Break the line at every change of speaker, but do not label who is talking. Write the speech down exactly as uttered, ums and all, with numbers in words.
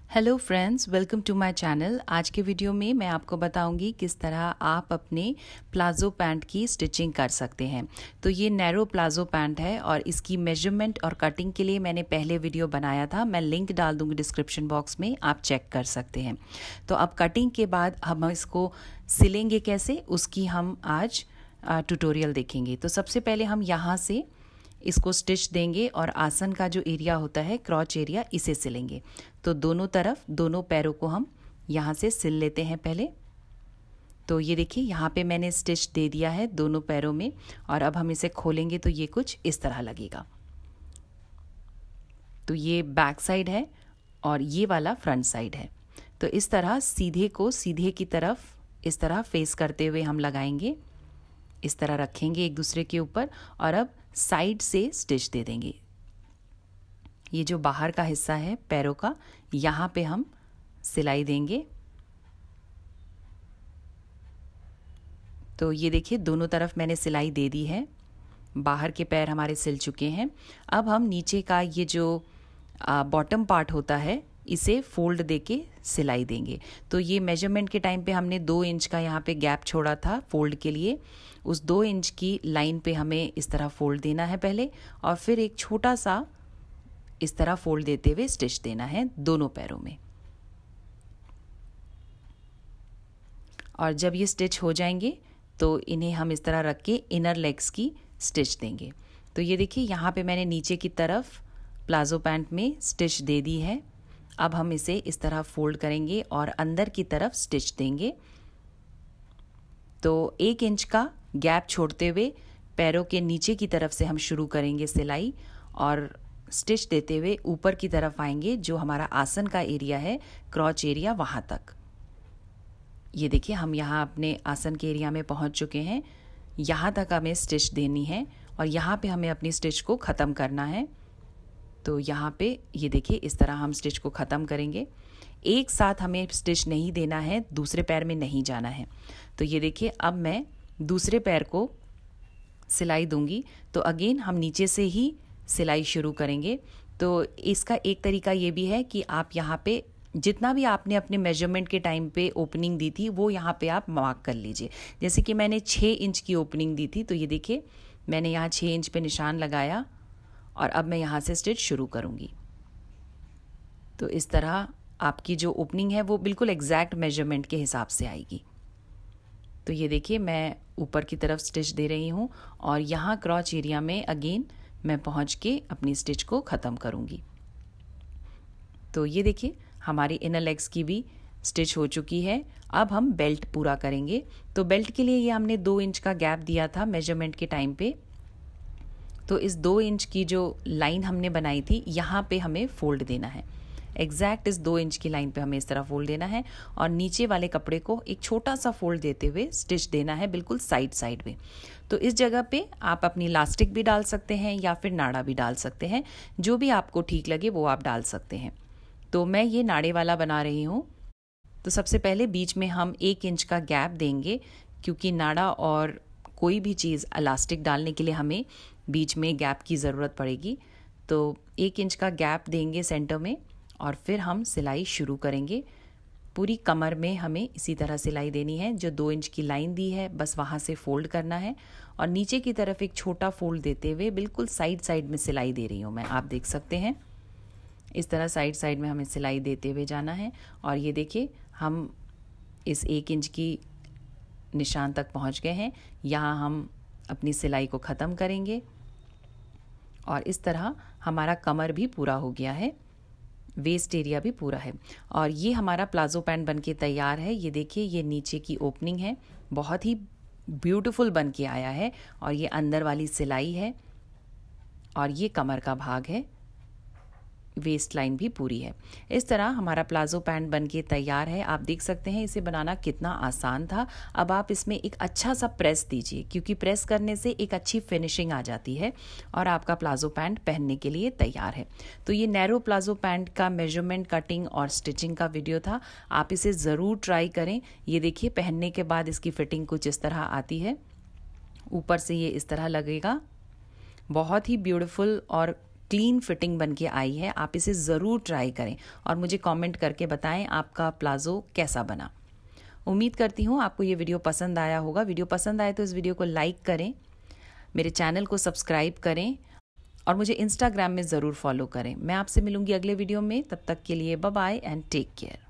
Hello friends, welcome to my channel. आज के video में मैं आपको बताऊंगी किस तरह आप अपने प्लाजो पैंट की स्टिचिंग कर सकते हैं। तो ये नैरो प्लाजो पैंट है और इसकी मेजरमेंट और कटिंग के लिए मैंने पहले वीडियो बनाया था, मैं लिंक डाल दूंगी डिस्क्रिप्शन बॉक्स में, आप चेक कर सकते हैं। तो अब कटिंग के बाद हम इसको सिलेंगे कैसे, उसकी हम आज ट्यूटोरियल देखेंगे। तो सबसे पहले हम यहाँ से इसको स्टिच देंगे और आसन का जो एरिया होता है, क्रॉच एरिया, इसे सिलेंगे। तो दोनों तरफ दोनों पैरों को हम यहाँ से सिल लेते हैं पहले। तो ये देखिए यहाँ पे मैंने स्टिच दे दिया है दोनों पैरों में और अब हम इसे खोलेंगे तो ये कुछ इस तरह लगेगा। तो ये बैक साइड है और ये वाला फ्रंट साइड है। तो इस तरह सीधे को सीधे की तरफ इस तरह फेस करते हुए हम लगाएंगे, इस तरह रखेंगे एक दूसरे के ऊपर और अब साइड से स्टिच दे देंगे। ये जो बाहर का हिस्सा है पैरों का, यहाँ पे हम सिलाई देंगे। तो ये देखिए दोनों तरफ मैंने सिलाई दे दी है, बाहर के पैर हमारे सिल चुके हैं। अब हम नीचे का ये जो बॉटम पार्ट होता है इसे फोल्ड देके सिलाई देंगे। तो ये मेजरमेंट के टाइम पे हमने दो इंच का यहाँ पे गैप छोड़ा था फोल्ड के लिए, उस दो इंच की लाइन पे हमें इस तरह फोल्ड देना है पहले और फिर एक छोटा सा इस तरह फोल्ड देते हुए स्टिच देना है दोनों पैरों में। और जब ये स्टिच हो जाएंगे तो इन्हें हम इस तरह रख के इनर लेग्स की स्टिच देंगे। तो ये देखिए यहाँ पे मैंने नीचे की तरफ प्लाजो पैंट में स्टिच दे दी है। अब हम इसे इस तरह फोल्ड करेंगे और अंदर की तरफ स्टिच देंगे। तो एक इंच का गैप छोड़ते हुए पैरों के नीचे की तरफ से हम शुरू करेंगे सिलाई और स्टिच देते हुए ऊपर की तरफ आएंगे, जो हमारा आसन का एरिया है, क्रॉच एरिया, वहाँ तक। ये देखिए हम यहाँ अपने आसन के एरिया में पहुँच चुके हैं। यहाँ तक हमें स्टिच देनी है और यहाँ पे हमें अपनी स्टिच को ख़त्म करना है। तो यहाँ पे ये देखिए इस तरह हम स्टिच को ख़त्म करेंगे। एक साथ हमें स्टिच नहीं देना है, दूसरे पैर में नहीं जाना है। तो ये देखिए अब मैं दूसरे पैर को सिलाई दूंगी। तो अगेन हम नीचे से ही सिलाई शुरू करेंगे। तो इसका एक तरीका ये भी है कि आप यहाँ पे जितना भी आपने अपने मेजरमेंट के टाइम पे ओपनिंग दी थी वो यहाँ पे आप मार्क कर लीजिए। जैसे कि मैंने छः इंच की ओपनिंग दी थी, तो ये देखिए मैंने यहाँ छः इंच पे निशान लगाया और अब मैं यहाँ से स्टिच शुरू करूँगी। तो इस तरह आपकी जो ओपनिंग है वो बिल्कुल एग्जैक्ट मेजरमेंट के हिसाब से आएगी। तो ये देखिए मैं ऊपर की तरफ स्टिच दे रही हूँ और यहाँ क्रॉच एरिया में अगेन मैं पहुँच के अपनी स्टिच को ख़त्म करूँगी। तो ये देखिए हमारी इनर लेग्स की भी स्टिच हो चुकी है। अब हम बेल्ट पूरा करेंगे। तो बेल्ट के लिए ये हमने दो इंच का गैप दिया था मेजरमेंट के टाइम पे। तो इस दो इंच की जो लाइन हमने बनाई थी यहाँ पे हमें फोल्ड देना है। एग्जैक्ट इस दो इंच की लाइन पे हमें इस तरह फोल्ड देना है और नीचे वाले कपड़े को एक छोटा सा फोल्ड देते हुए स्टिच देना है, बिल्कुल साइड साइड में। तो इस जगह पे आप अपनी इलास्टिक भी डाल सकते हैं या फिर नाड़ा भी डाल सकते हैं, जो भी आपको ठीक लगे वो आप डाल सकते हैं। तो मैं ये नाड़े वाला बना रही हूँ। तो सबसे पहले बीच में हम एक इंच का गैप देंगे, क्योंकि नाड़ा और कोई भी चीज़ इलास्टिक डालने के लिए हमें बीच में गैप की ज़रूरत पड़ेगी। तो एक इंच का गैप देंगे सेंटर में और फिर हम सिलाई शुरू करेंगे। पूरी कमर में हमें इसी तरह सिलाई देनी है। जो दो इंच की लाइन दी है बस वहाँ से फोल्ड करना है और नीचे की तरफ एक छोटा फोल्ड देते हुए बिल्कुल साइड साइड में सिलाई दे रही हूँ मैं, आप देख सकते हैं। इस तरह साइड साइड में हमें सिलाई देते हुए जाना है और ये देखिए हम इस एक इंच की निशान तक पहुँच गए हैं। यहाँ हम अपनी सिलाई को ख़त्म करेंगे और इस तरह हमारा कमर भी पूरा हो गया है, वेस्ट एरिया भी पूरा है और ये हमारा प्लाजो पैंट बनके तैयार है। ये देखिए ये नीचे की ओपनिंग है, बहुत ही ब्यूटीफुल बन के आया है और ये अंदर वाली सिलाई है और ये कमर का भाग है, वेस्ट लाइन भी पूरी है। इस तरह हमारा प्लाजो पैंट बनके तैयार है। आप देख सकते हैं इसे बनाना कितना आसान था। अब आप इसमें एक अच्छा सा प्रेस दीजिए, क्योंकि प्रेस करने से एक अच्छी फिनिशिंग आ जाती है और आपका प्लाजो पैंट पहनने के लिए तैयार है। तो ये नैरो प्लाजो पैंट का मेजरमेंट, कटिंग और स्टिचिंग का वीडियो था। आप इसे ज़रूर ट्राई करें। ये देखिए पहनने के बाद इसकी फिटिंग कुछ इस तरह आती है। ऊपर से ये इस तरह लगेगा, बहुत ही ब्यूटीफुल और क्लीन फिटिंग बन के आई है। आप इसे ज़रूर ट्राई करें और मुझे कमेंट करके बताएं आपका प्लाज़ो कैसा बना। उम्मीद करती हूँ आपको ये वीडियो पसंद आया होगा। वीडियो पसंद आए तो इस वीडियो को लाइक करें, मेरे चैनल को सब्सक्राइब करें और मुझे इंस्टाग्राम में ज़रूर फॉलो करें। मैं आपसे मिलूंगी अगले वीडियो में। तब तक के लिए bye bye and take care.